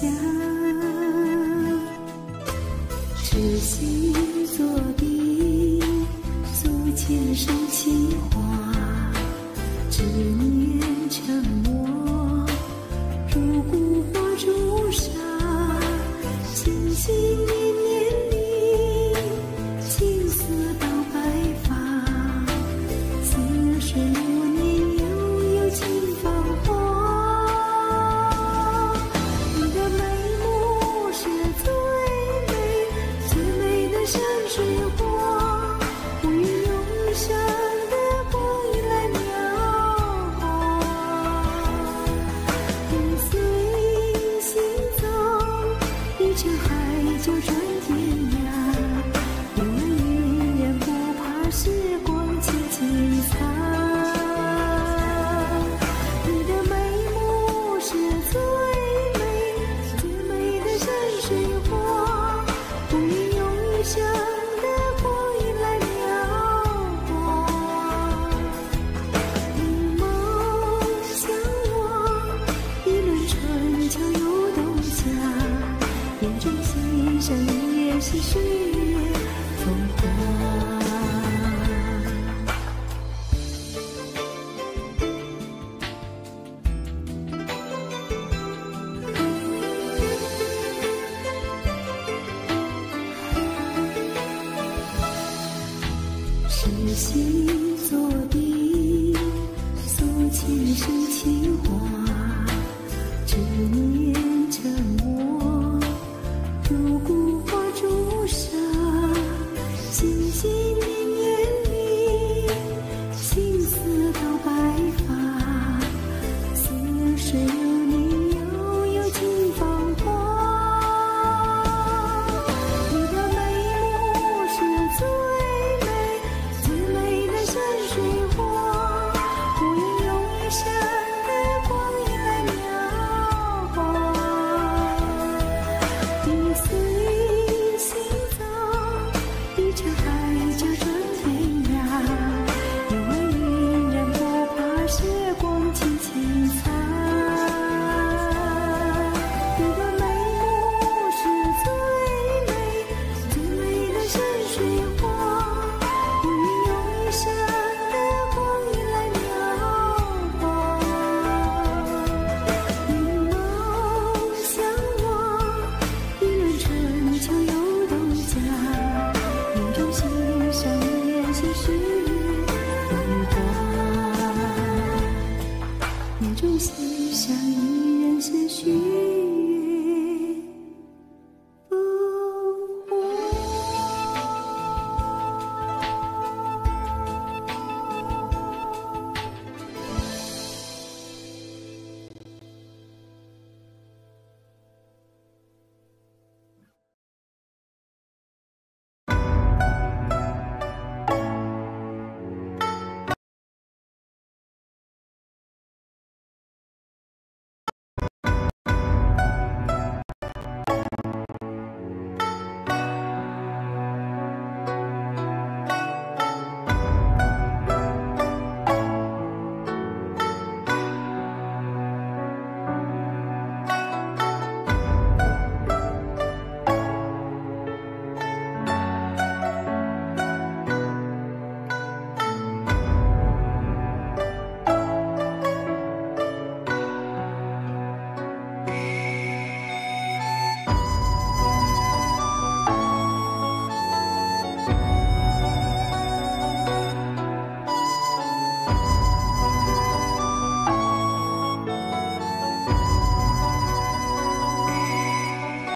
下，痴心作笔，诉前生情话，执念成墨，如古画朱砂，心心念念你，青丝到白发，似水流年悠悠情芳华。你的眉目是最美最美的山水画，无云涌上的光阴来描画，跟随心走一程海角转天涯，有爱依然不怕时光轻轻擦。你的眉目是最美最美的山水画，无云涌上的光阴来描画，凝眸相望，一轮春秋又冬夏，眼中欣赏依然是岁月风华。痴心